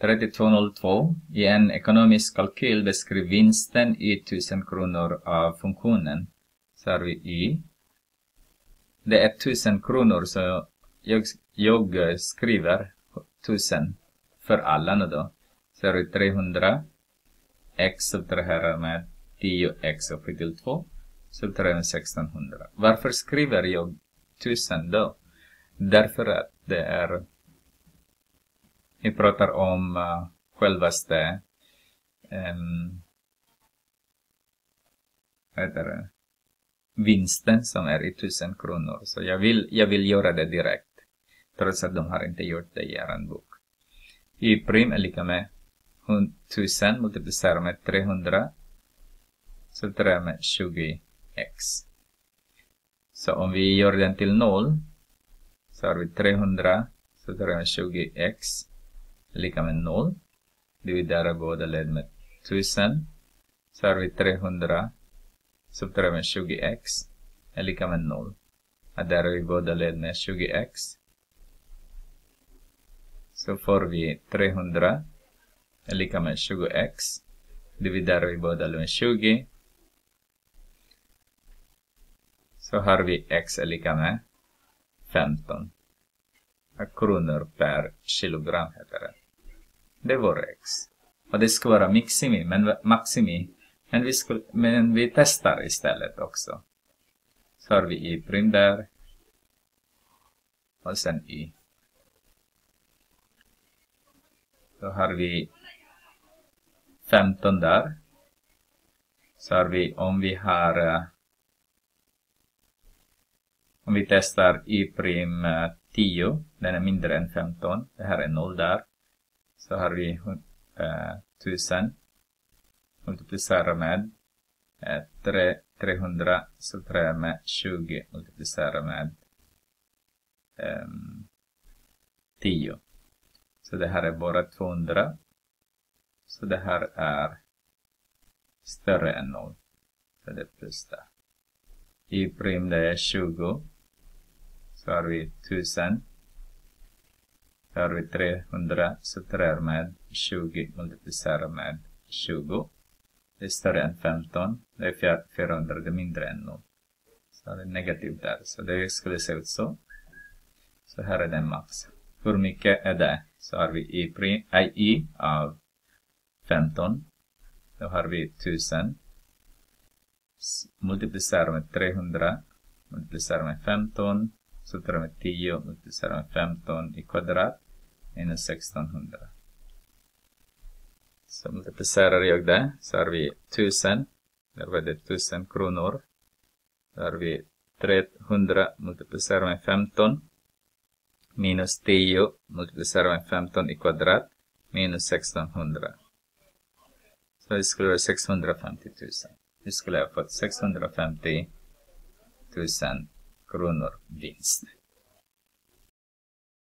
3202. I en ekonomisk kalkyl beskriv vinsten i 1000 kronor av funktionen. Så har vi y. Det är 1000 kronor, så jag skriver 1000 för alla nu då. Så har vi 300. X subtraherar med 10x upphöjt till 2. Subtraherar med 1600. Varför skriver jag 1000 då? Därför att det är... Vi pratar om självaste vinsten som är i 1000 kronor. Så jag vill göra det direkt. Trots att de har inte gjort det i er bok. Y' är lika med 1000 multiplicerat med 300. Subtraherar med 20x. Så om vi gör den till 0. Så har vi 300. Subtraherar med 20x. Lika med 0. Dividerar båda led med 1000. Så har vi 300. Subtraherar med 20x. Är lika med 0. Adderar vi båda led med 20x. Så får vi 300. Är lika med 20x. Dividerar vi båda led med 20. Så har vi x är lika med 15. Kronor per kilogram heter det. Det var x. Och det ska vara maximi. Men vi testar istället också. Så har vi y' där. Och sen y. Då har vi 15 där. Så har vi, om vi testar y' 10, den är mindre än 15. Det här är 0 där. Så har vi 1000. Multiplicerar med 300. Subtraherar med 20. Multiplicerar med 10. Så det här är bara 200. Så det här är större än 0. Så det är plus där. Y' det är 20. Så har vi 1000. Så har vi 300. Subtraherar med 20. Multiplicerar med 20. Det är större än 15. Det är 400. Det är mindre än 0. Så det är negativt där. Så det skulle se ut så. Så här är den max. Hur mycket är det? Så har vi y av 15. Då har vi 1000. Multiplicerar med 300. Multiplicerar med 15. Subtraherar med 10. Multiplicerar med 15 i kvadrat. Minus 1600. Så multiplicerar jag det. Så har vi 1000. Där var det 1000 kronor. Där har vi 300 multiplicerar med 15. Minus 10 multiplicerar med 15 i kvadrat. Minus 1600. Så det skulle vara 650 000. Vi skulle ha fått 650 000 kronor vinst.